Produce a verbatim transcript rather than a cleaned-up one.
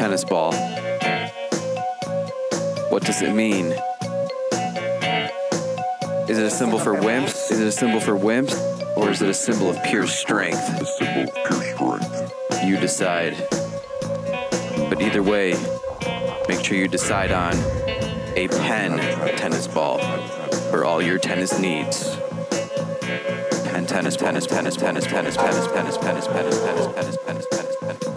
tennis ball. What does it mean? Is it a symbol for wimps? Is it a symbol for wimps? Or is it a symbol of pure strength? A symbol of pure strength. You decide. But either way, make sure you decide on a Penn Tennis Ball for all your tennis needs. Penn Tennis, tennis, tennis, tennis, tennis, tennis, tennis, tennis, tennis, tennis, tennis, tennis, tennis, tennis.